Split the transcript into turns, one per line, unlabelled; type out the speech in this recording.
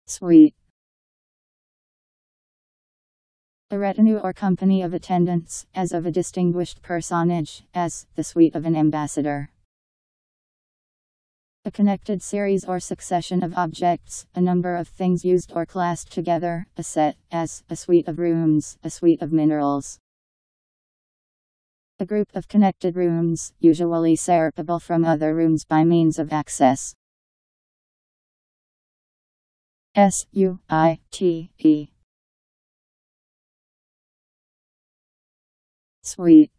Suite. A retinue or company of attendants, as of a distinguished personage, as the suite of an ambassador. A connected series or succession of objects, a number of things used or classed together, a set, as a suite of rooms, a suite of minerals. A group of connected rooms, usually separable from other rooms by means of access. S-U-I-T-E. Suite.